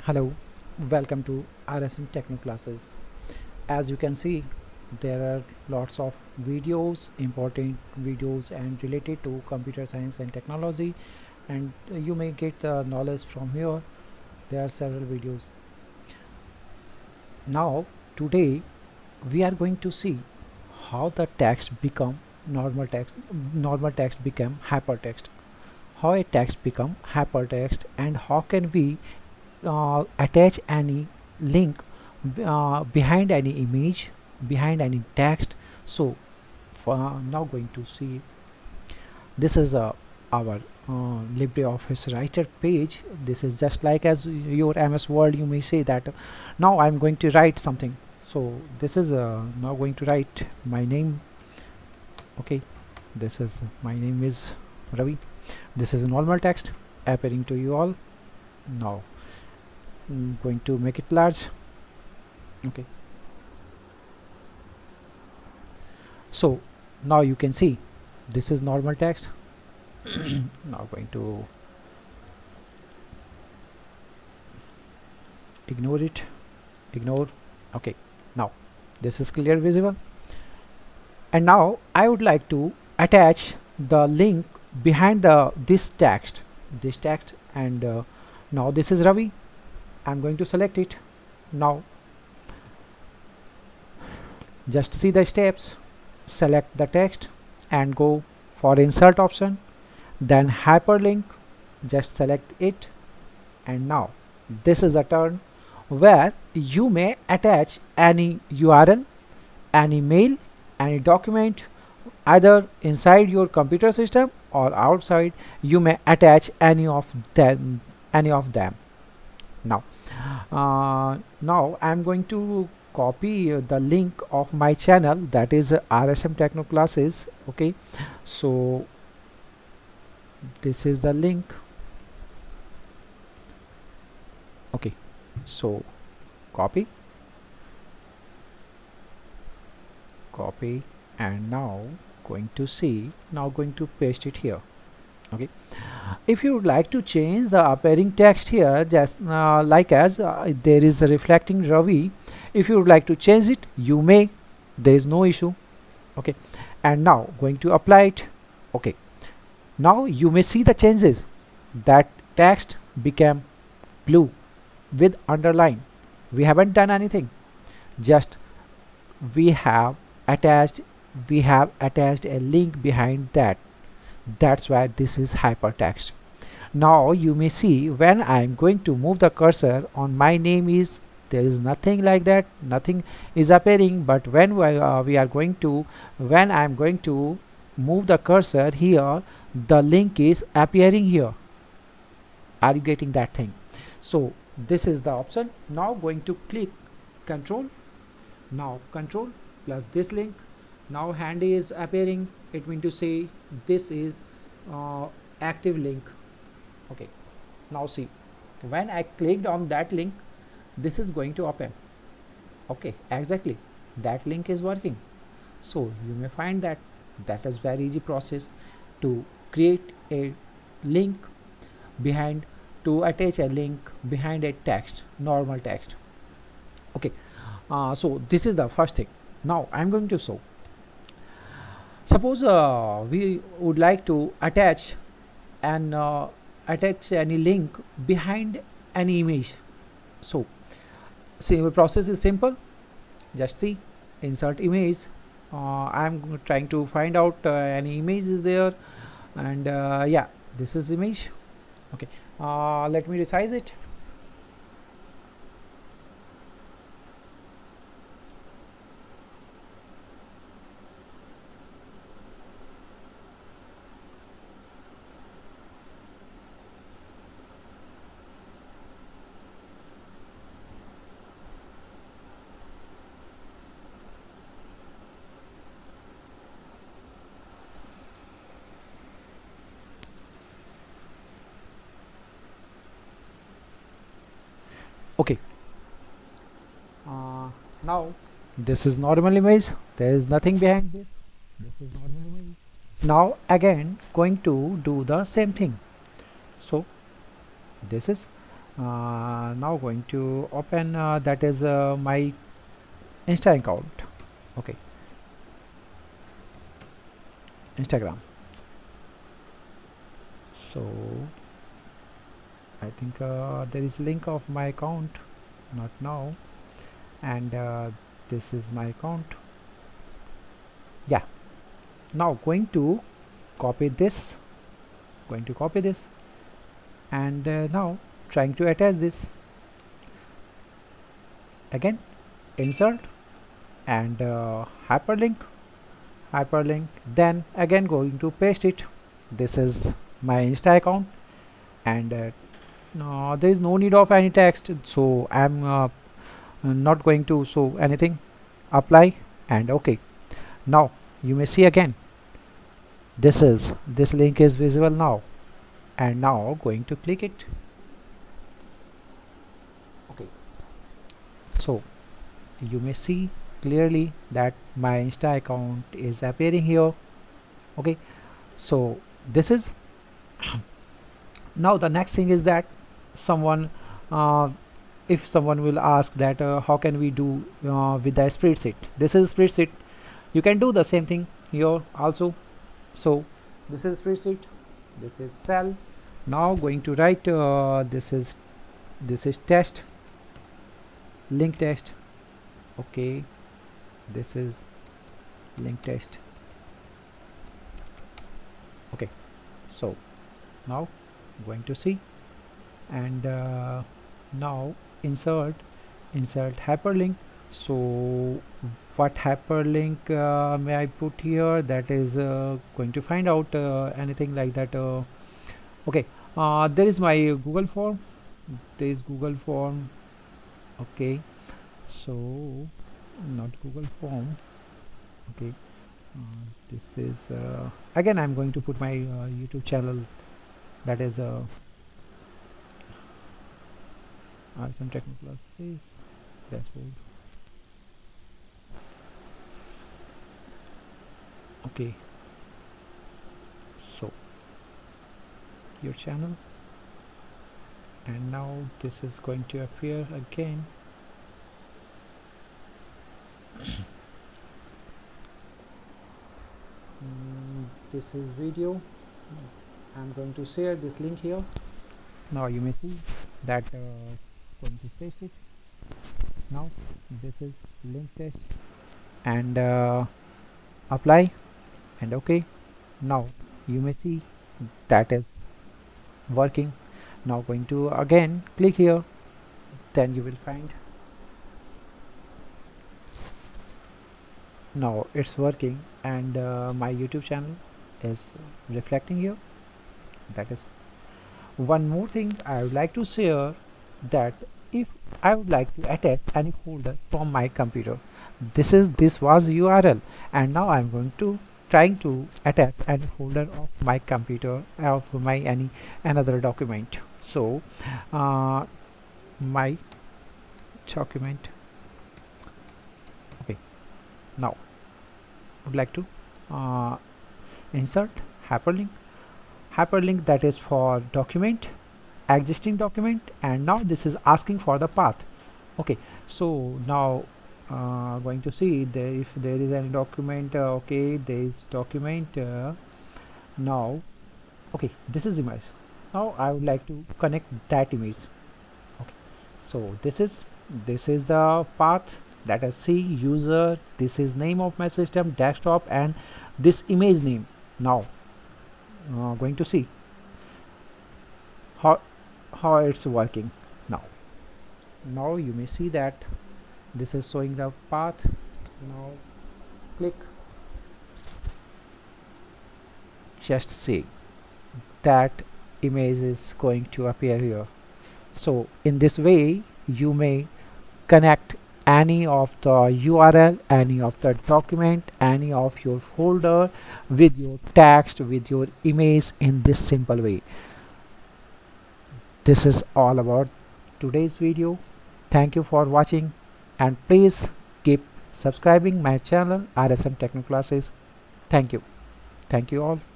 Hello, welcome to RSM Techno Classes. As you can see, there are lots of videos, important videos and related to computer science and technology, and you may get the knowledge from here. There are several videos. Now, today we are going to see how the text become normal text become hypertext, how a text become hypertext, and how can we attach any link behind any image, behind any text. So now going to see, this is our LibreOffice writer page. This is just like as your MS Word. You may say that now I'm going to write something. So this is now going to write my name. Okay, this is my name is Ravi. This is a normal text appearing to you all. Now I'm going to make it large. Okay, so now you can see this is normal text. Now going to ignore it, ignore. Okay, now this is clear visible, and now I would like to attach the link behind this text, and now this is Ravi. I'm going to select it. Now just see the steps. Select the text and go for insert option, then hyperlink. Just select it, and now this is the turn where you may attach any URL, any mail, any document, either inside your computer system or outside. You may attach any of them, now now I'm going to copy the link of my channel, that is RSM Techno Classes. Okay, so this is the link. Okay, so copy, and now going to see, now going to paste it here. Okay, if you would like to change the appearing text here, just like as there is a reflecting Ravi, if you would like to change it, you may, there is no issue. Okay, and now going to apply it. Okay, now you may see the changes. That text became blue with underline. We haven't done anything, just we have attached a link behind that. That's why this is hypertext. Now you may see when I am going to move the cursor on my name, is there is nothing like that, nothing is appearing. But when when I am going to move the cursor here, the link is appearing here. Are you getting that thing? So this is the option. Now going to click control, now control plus this link. Now hand is appearing, it means to say this is active link. Okay, now see, when I clicked on that link, this is going to open. Okay, exactly, that link is working. So you may find that is very easy process to create a link behind, to attach a link behind a text, normal text. Okay, so this is the first thing. Now I'm going to show. Suppose we would like to attach any link behind any image. So see, the process is simple. Just see, insert image. I'm trying to find out any image is there, and yeah, this is image. Okay, let me resize it. Okay, now this is normal image, there is nothing behind this. This is normal image. Now again going to do the same thing. So this is now going to open that is my Insta account. Okay, Instagram. So I think there is link of my account, not now, and this is my account. Yeah, now going to copy this, and now trying to attach this. Again, insert and hyperlink, then again going to paste it. This is my Insta account, and there is no need of any text, so I'm not going to show anything. Apply and OK. Now you may see again this link is visible now, and now going to click it. Okay, so you may see clearly that my Insta account is appearing here. Okay, so this is now the next thing is that someone if someone will ask that how can we do with the spreadsheet. This is spreadsheet, you can do the same thing here also. So this is spreadsheet, this is cell. Now going to write this is test, link test. Okay, this is link test. Okay, so now going to see, and now insert hyperlink. So what hyperlink may I put here? That is going to find out anything like that. Okay, there is my Google form, okay, so not Google form. Okay, this is again I'm going to put my YouTube channel, that is some technical classes dashboard. Okay, so your channel, and now this is going to appear again. This is video. I'm going to share this link here. Now you may see that going to paste it. Now this is link test, and apply and OK. Now you may see that is working. Now going to again click here, then you will find now it's working, and my YouTube channel is reflecting here. That is one more thing I would like to share, that if I would like to attach any folder from my computer, this was URL, and now I'm going to trying to attach any folder of my computer of my another document. So my document. Okay, now I would like to insert hyperlink, that is for document, existing document, and now this is asking for the path. Okay, so now going to see if there is any document. Okay, there is document. Now okay, this is image. Now I would like to connect that image. Okay, so this is the path, that is C user, this is name of my system, desktop, and this image name. Now going to see how it's working. Now you may see that this is showing the path. Now click, just see that image is going to appear here. So in this way you may connect any of the URL, any of the document, any of your folder with your text, with your image in this simple way. This is all about today's video. Thank you for watching, and please keep subscribing my channel RSM Techno Classes. Thank you all.